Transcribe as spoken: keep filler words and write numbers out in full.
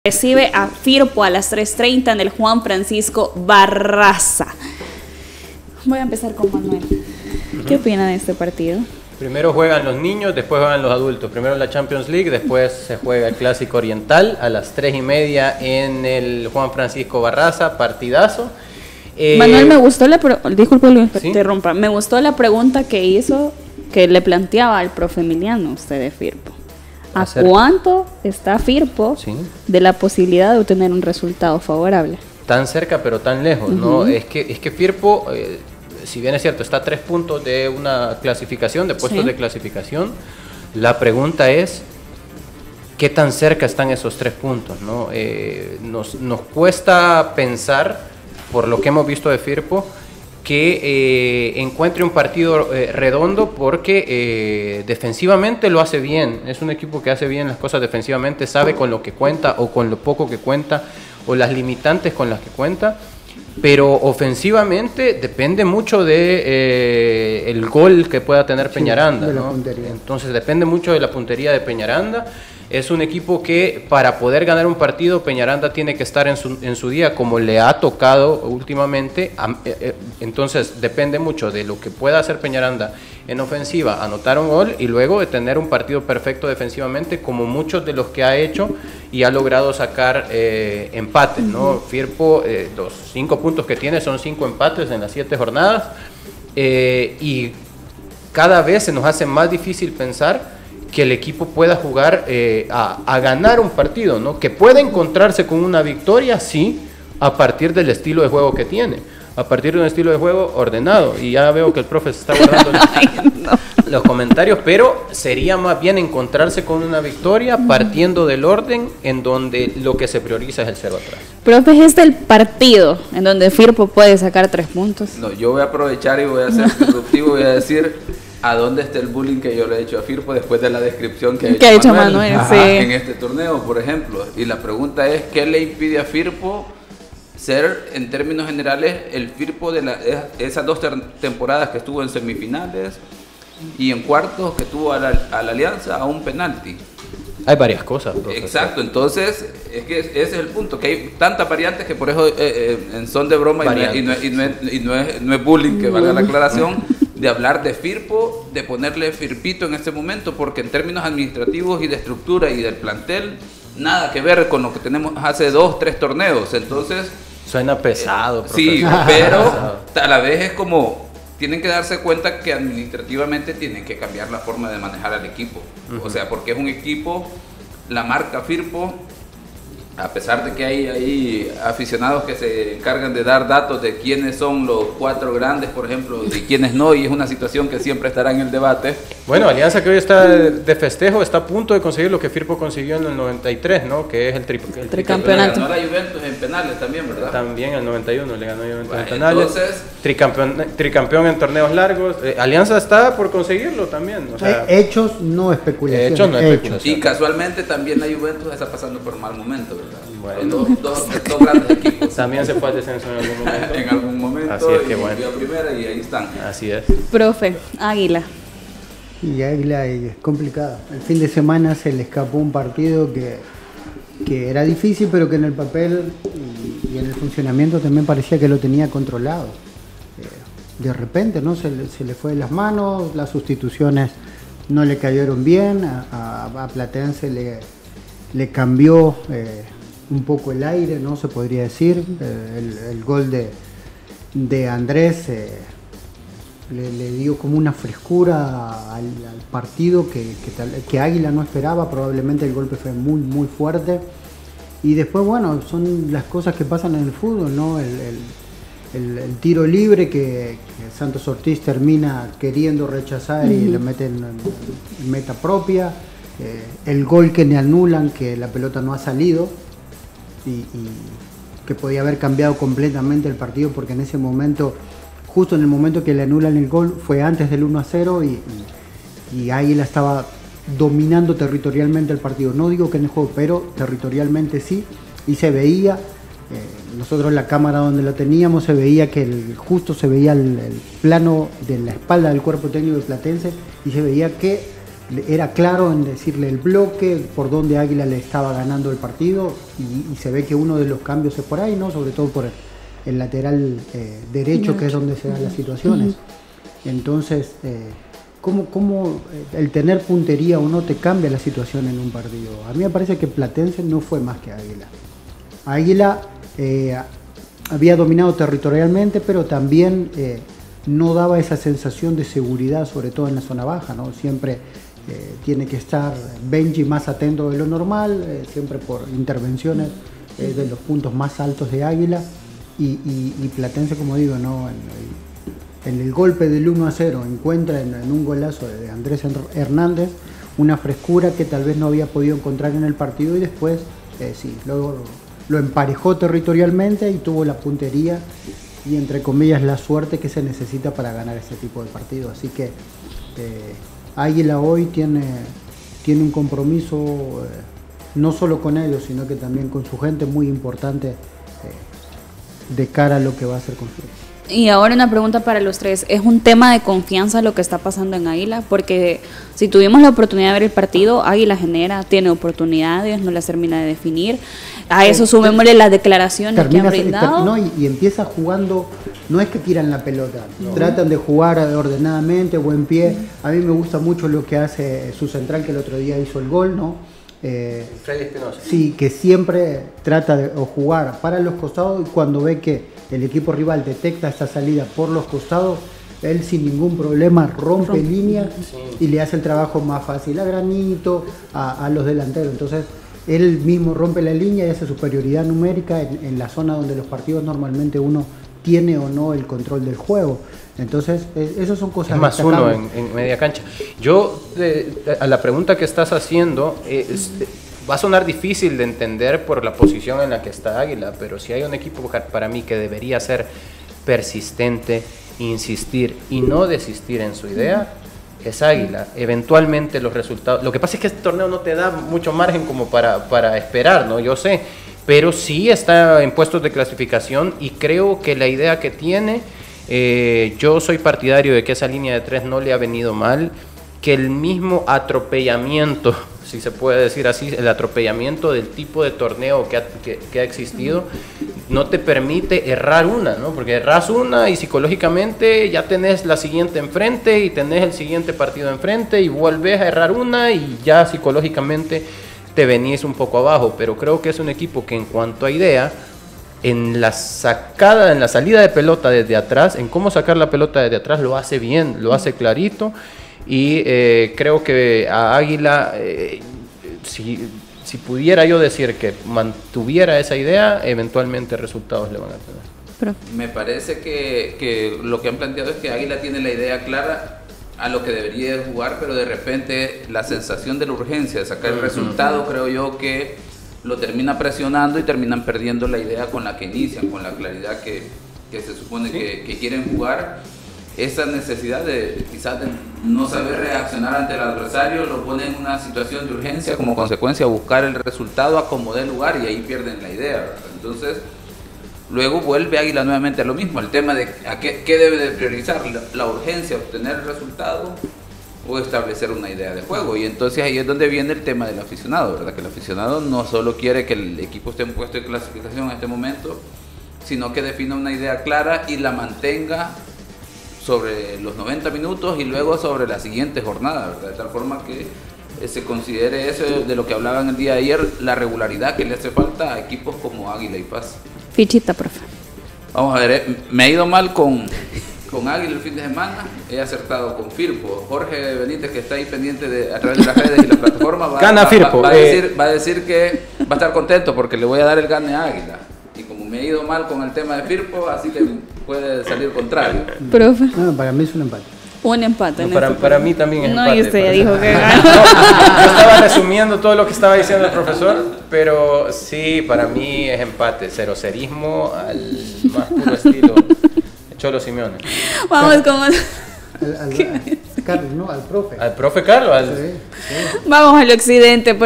Recibe a Firpo a las tres treinta en el Juan Francisco Barraza. Voy a empezar con Manuel. ¿Qué opina de este partido? Primero juegan los niños, después juegan los adultos. Primero la Champions League, después se juega el Clásico Oriental a las tres y media en el Juan Francisco Barraza, partidazo. Eh, Manuel, me gustó la... Disculpe que me ¿sí? interrumpa. Me gustó la pregunta que hizo, que le planteaba al profe Emiliano, usted de Firpo. ¿A Acerca. cuánto está Firpo Sí. de la posibilidad de obtener un resultado favorable? Tan cerca pero tan lejos, Uh-huh. ¿no? Es que, es que Firpo, eh, si bien es cierto, está a tres puntos de una clasificación, de puestos Sí. de clasificación, la pregunta es, ¿qué tan cerca están esos tres puntos, no? Eh, nos, nos cuesta pensar, por lo que hemos visto de Firpo, que eh, encuentre un partido eh, redondo porque eh, defensivamente lo hace bien. Es un equipo que hace bien las cosas defensivamente, sabe con lo que cuenta o con lo poco que cuenta o las limitantes con las que cuenta, pero ofensivamente depende mucho de eh, el gol que pueda tener Peñaranda, sí, de la ¿no? puntería. Entonces depende mucho de la puntería de Peñaranda. Es un equipo que para poder ganar un partido, Peñaranda tiene que estar en su, en su día como le ha tocado últimamente. Entonces depende mucho de lo que pueda hacer Peñaranda en ofensiva, anotar un gol y luego de tener un partido perfecto defensivamente como muchos de los que ha hecho y ha logrado sacar eh, empates, ¿no? Firpo, eh, los cinco puntos que tiene son cinco empates en las siete jornadas eh, y cada vez se nos hace más difícil pensar que el equipo pueda jugar eh, a, a ganar un partido, ¿no? Que puede encontrarse con una victoria, sí, a partir del estilo de juego que tiene, a partir de un estilo de juego ordenado. Y ya veo que el profe se está guardando Ay, no. los comentarios, pero sería más bien encontrarse con una victoria partiendo del orden en donde lo que se prioriza es el cero atrás. Profe, ¿es este el partido en donde Firpo puede sacar tres puntos? No, yo voy a aprovechar y voy a ser disruptivo y voy a decir a dónde está el bullying que yo le he hecho a Firpo después de la descripción que ha hecho, Que ha hecho Manuel, Manuel, Ajá, sí. en este torneo, por ejemplo. Y la pregunta es, ¿qué le impide a Firpo ser, en términos generales, el Firpo de la, esas dos ter- temporadas que estuvo en semifinales y en cuartos que tuvo a la, a la Alianza a un penalti? Hay varias cosas, profe. Exacto, entonces es que ese es el punto, que hay tantas variantes que por eso eh, eh, en son de broma y, no es, y, no es, y, no es, y no es- no es bullying, que valga la aclaración, de hablar de Firpo, de ponerle Firpito en este momento, porque en términos administrativos y de estructura y del plantel, nada que ver con lo que tenemos hace dos, tres torneos, entonces... Suena pesado, profe. Sí, Suena pero pesado. a la vez es como... Tienen que darse cuenta que administrativamente tienen que cambiar la forma de manejar al equipo. Uh-huh. O sea, porque es un equipo, la marca Firpo, a pesar de que hay, hay aficionados que se encargan de dar datos de quiénes son los cuatro grandes, por ejemplo, de quiénes no, y es una situación que siempre estará en el debate. Bueno, Alianza que hoy está de, de festejo, está a punto de conseguir lo que Firpo consiguió en el noventa y tres, ¿no? Que es el, tri, el Tricampeonato. Ganó la Juventus en penales también, ¿verdad? También en el noventa y uno le ganó Juventus Bueno, en penales. entonces... Tricampeón, tricampeón en torneos largos. Eh, Alianza está por conseguirlo también. O sea, Eh, hechos, no especulaciones. Hechos, no especulaciones. Y casualmente también la Juventus está pasando por mal momento, ¿verdad? Bueno. Dos, dos, dos grandes equipos. también se fue al descenso en algún momento. En algún momento. Así es que y bueno. subió a primera y ahí están. Así es. Profe, Águila. Y Águila es complicado. El fin de semana se le escapó un partido que, que era difícil, pero que en el papel y, y en el funcionamiento también parecía que lo tenía controlado. Eh, de repente, ¿no? Se le, se le fue de las manos, las sustituciones no le cayeron bien, a, a, a Platense le, le cambió eh, un poco el aire, ¿no? Se podría decir. Eh, el, el gol de, de Andrés eh, le, le dio como una frescura al, al partido que, que, tal, que Águila no esperaba. Probablemente el golpe fue muy muy fuerte y después, bueno, son las cosas que pasan en el fútbol, ¿no? El, el, el, el tiro libre que, que Santos Ortiz termina queriendo rechazar y uh-huh. le meten en, en meta propia, eh, el gol que le anulan, que la pelota no ha salido y, y que podía haber cambiado completamente el partido, porque en ese momento, justo en el momento que le anulan el gol, fue antes del uno a cero y, y, y Águila estaba dominando territorialmente el partido. No digo que en el juego, pero territorialmente sí, y se veía, eh, nosotros en la cámara donde lo teníamos, se veía que el, justo se veía el, el plano de la espalda del cuerpo técnico de Platense y se veía que era claro en decirle el bloque, por donde Águila le estaba ganando el partido, y, y se ve que uno de los cambios es por ahí, ¿no? Sobre todo por el, el lateral eh, derecho, que es donde se dan las situaciones. Entonces, eh, ¿cómo, cómo el tener puntería o no te cambia la situación en un partido? A mí me parece que Platense no fue más que Águila. Águila eh, había dominado territorialmente, pero también eh, no daba esa sensación de seguridad, sobre todo en la zona baja, ¿no? Siempre eh, tiene que estar Benji más atento de lo normal, eh, siempre por intervenciones eh, de los puntos más altos de Águila, y, y, y Platense, como digo, ¿no? En, en el golpe del uno a cero encuentra en, en un golazo de Andrés Hernández una frescura que tal vez no había podido encontrar en el partido, y después eh, sí, luego lo emparejó territorialmente y tuvo la puntería y, entre comillas, la suerte que se necesita para ganar ese tipo de partido. Así que eh, Águila hoy tiene, tiene un compromiso eh, no solo con ellos, sino que también con su gente, muy importante eh, de cara a lo que va a hacer con su. Y ahora una pregunta para los tres. ¿Es un tema de confianza lo que está pasando en Águila? Porque si tuvimos la oportunidad de ver el partido, Águila genera, tiene oportunidades, no las termina de definir. A eso sumémosle las declaraciones termina, que han brindado. No, y, y empieza jugando, no es que tiran la pelota, no. Tratan de jugar ordenadamente, buen pie. A mí me gusta mucho lo que hace su central, que el otro día hizo el gol, ¿no? Eh, Freddy Espinosa. Sí, que siempre trata de o jugar para los costados, y cuando ve que el equipo rival detecta esta salida por los costados, él sin ningún problema rompe, rompe. línea sí. y le hace el trabajo más fácil a Granito, a, a los delanteros. Entonces él mismo rompe la línea y hace superioridad numérica en, en la zona donde los partidos normalmente uno tiene o no el control del juego. Entonces, es, esas son cosas es más uno en, en media cancha. Yo, eh, a la pregunta que estás haciendo, eh, es, va a sonar difícil de entender por la posición en la que está Águila, pero si hay un equipo para mí que debería ser persistente, insistir y no desistir en su idea, es Águila. Eventualmente los resultados... Lo que pasa es que este torneo no te da mucho margen como para, para esperar, ¿no? Yo sé, pero sí está en puestos de clasificación, y creo que la idea que tiene... Eh, yo soy partidario de que esa línea de tres no le ha venido mal, que el mismo atropellamiento, si se puede decir así, el atropellamiento del tipo de torneo que ha, que, que ha existido, no te permite errar una, ¿no? Porque erras una y psicológicamente ya tenés la siguiente enfrente y tenés el siguiente partido enfrente y vuelves a errar una y ya psicológicamente te venís un poco abajo. Pero creo que es un equipo que, en cuanto a idea, en la sacada, en la salida de pelota desde atrás, en cómo sacar la pelota desde atrás, lo hace bien, lo hace clarito, y eh, creo que a Águila, eh, si, si pudiera yo decir que mantuviera esa idea, eventualmente resultados le van a tener. Pero me parece que, que lo que han planteado es que Águila tiene la idea clara a lo que debería jugar, pero de repente la sensación de la urgencia de sacar el resultado, creo yo que lo termina presionando y terminan perdiendo la idea con la que inician, con la claridad que, que se supone ¿Sí? que, que quieren jugar. Esa necesidad de quizás de no saber reaccionar ante el adversario lo pone en una situación de urgencia, como consecuencia buscar el resultado a como dé lugar, y ahí pierden la idea, ¿verdad? Entonces luego vuelve Águila nuevamente a lo mismo, el tema de a qué, qué debe de priorizar, la, la urgencia, obtener el resultado o establecer una idea de juego. Y entonces ahí es donde viene el tema del aficionado, ¿verdad? Que el aficionado no solo quiere que el equipo esté en puesto de clasificación en este momento, sino que defina una idea clara y la mantenga sobre los noventa minutos y luego sobre la siguiente jornada, ¿verdad? De tal forma que eh, se considere eso de lo que hablaban el día de ayer, la regularidad que le hace falta a equipos como Águila y Paz. Fichita, profe. Vamos a ver, eh, me ha ido mal con... con Águila el fin de semana, he acertado con Firpo. Jorge Benítez, que está ahí pendiente de, a través de las redes y la plataforma, va, gana va, Firpo, va, va, eh. a decir, va a decir que va a estar contento porque le voy a dar el gane a Águila. Y como me he ido mal con el tema de Firpo, así que puede salir contrario. Profe. No, para mí es un empate. Un empate. No, para, este para mí también es no, empate. No, y usted ya para dijo que gana. No, yo estaba resumiendo todo lo que estaba diciendo el profesor, pero sí, para mí es empate. Cerocerismo al más puro estilo Cholo Simeone. Vamos con... Al, al, al Carlos, ¿no? Al profe. Al profe Carlos. Al, sí. Sí. Vamos al occidente.